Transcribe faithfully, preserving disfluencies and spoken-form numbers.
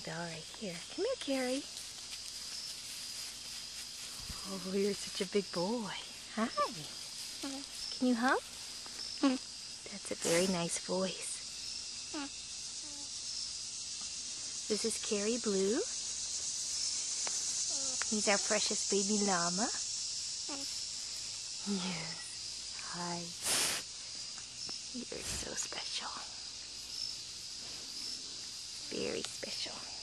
doll right here. Come here, Kerry. Oh, you're such a big boy. Hi. Can you hum? That's a very nice voice. This is Kerry Blue. He's our precious baby llama. Yes. Hi. You're so special. Very special.